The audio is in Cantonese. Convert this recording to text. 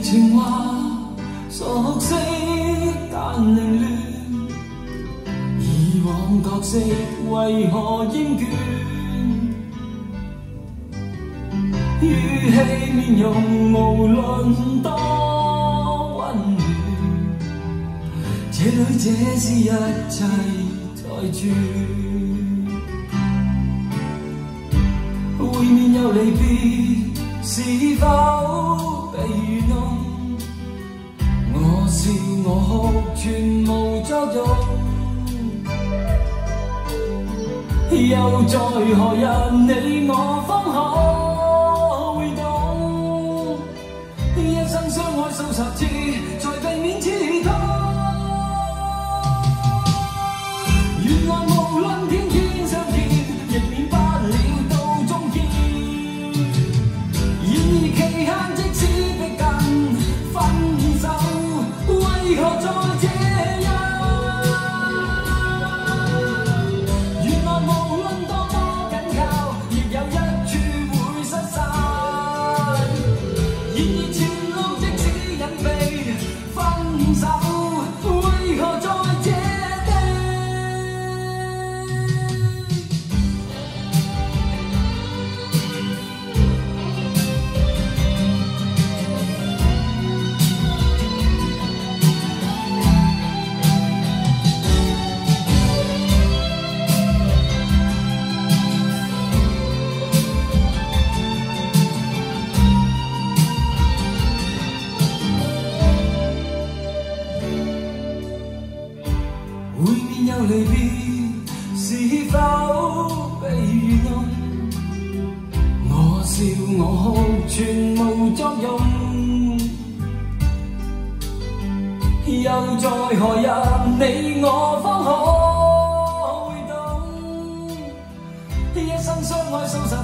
情话熟悉但凌乱，以往角色为何厌倦？语气面容无论多温暖，这里这是一切在转。会面又离别，是否被愚弄？我笑我哭，全无作用。又在何日，你我方可會懂？一生相愛數十次，才避免刺痛。原來無論天天相見，亦免不了到終結。然而期限即使逼近，分手為何在這一？原來無論多麼緊靠，亦有一處會失散。然而前路即使隱秘，分手為何在這地？會面又離別，是否被愚弄？我笑我哭，全無作用。又在何日，你我方可會懂？一生相愛數十